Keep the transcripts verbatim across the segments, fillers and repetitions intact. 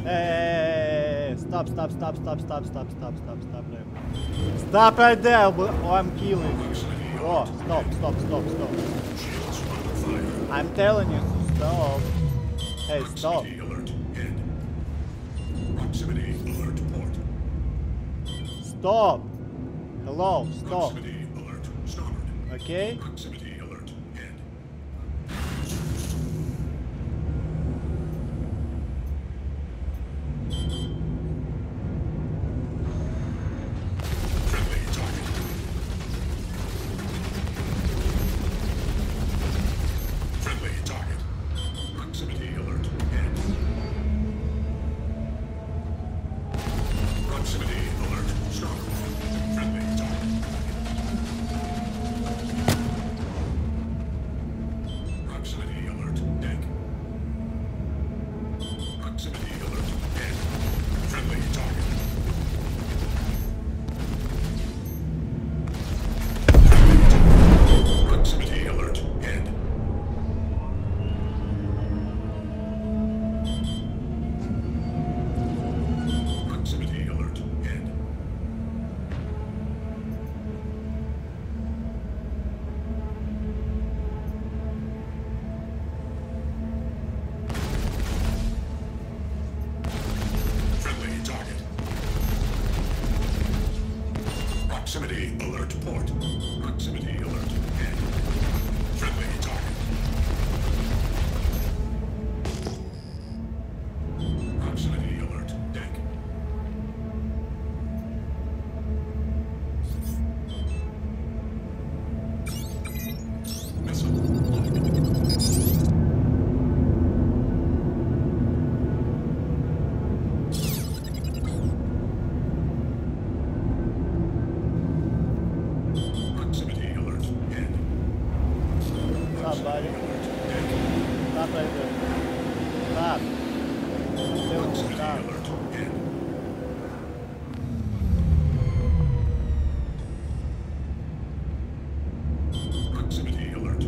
Hey, stop, stop, stop, stop, stop, stop, stop, stop, stop, right. Stop right there, or I'm killing you. Oh, stop, stop, stop, stop. I'm telling you to stop. Hey, stop. Stop. Hello, stop. Okay? Proximity alert port. Proximity alert end. Friendly target. Proximity alert deck. Missile Stop, buddy. Stop right there. Stop. Dude, stop. Proximity alert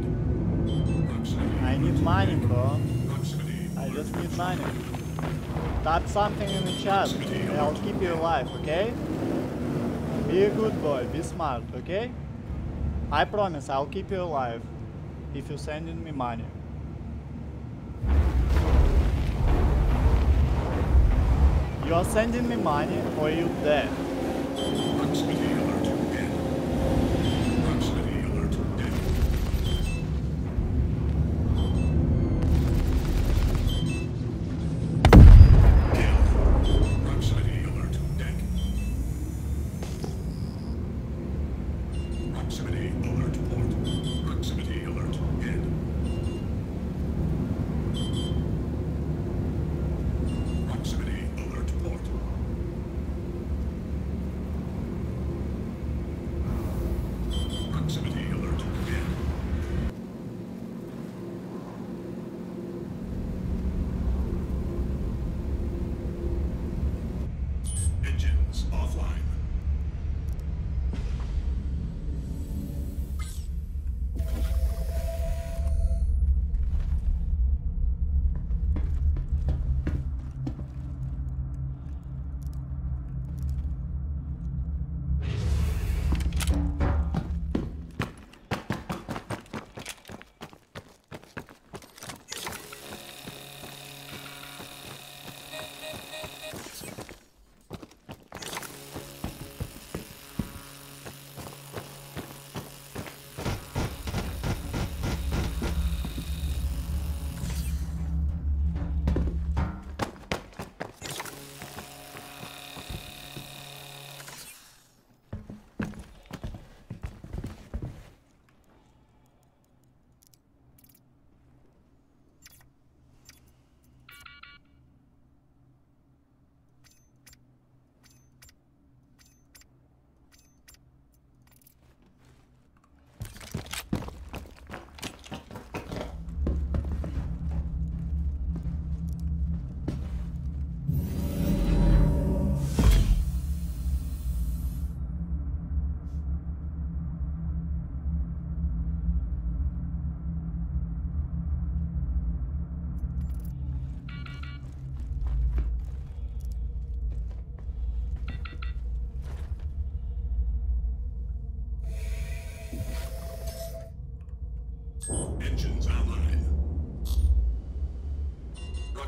end. I need money, bro. I just need money. Type something in the chat and I'll keep you alive, okay? Be a good boy, be smart, okay? I promise I'll keep you alive if you sending me money. You are sending me money or you dead? Proximity alert end. Proximity alert deck. Kill. Proximity alert deck. Proximity alert port. Proximity alert end. Proximity alert port.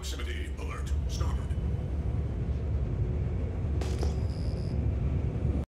Proximity alert started.